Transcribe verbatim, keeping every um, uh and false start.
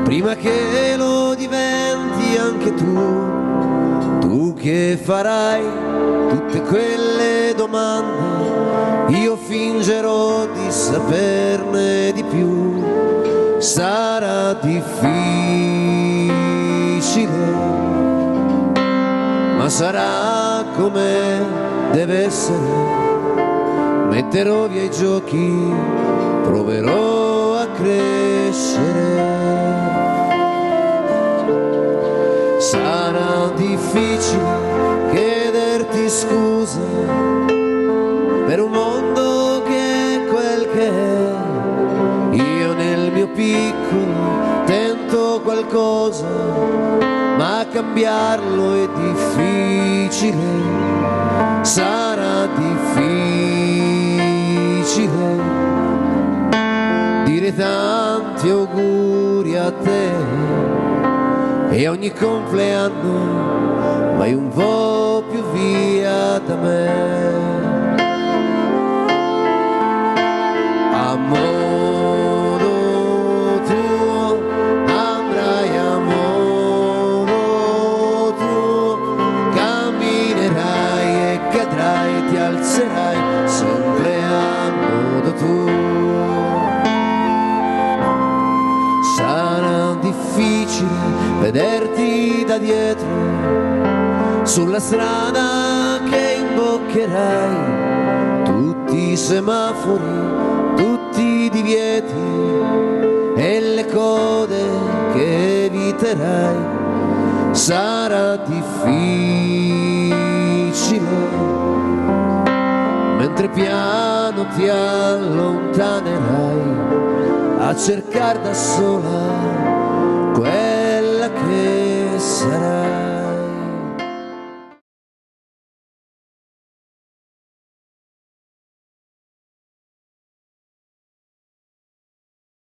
prima che lo diventi anche tu. Tu che farai tutte quelle domande, io fingerò di saperne di più. Sarà difficile, ma sarà come deve essere. Metterò via i giochi, proverò a crescere. Sarà difficile chiederti scusa per un mondo che è quel che è. Io nel mio piccolo tento qualcosa, ma cambiarlo è difficile. Sarà difficile dire tanti auguri a te e ogni compleanno vai un po' più via da me. A modo tuo andrai, a modo tuo camminerai e cadrai, ti alzerai sempre a modo tuo. Sarà difficile vederti da dietro sulla strada che imboccherai, tutti i semafori, tutti i divieti e le code che eviterai. Sarà difficile mentre piano ti allontanerai a cercare da sola quel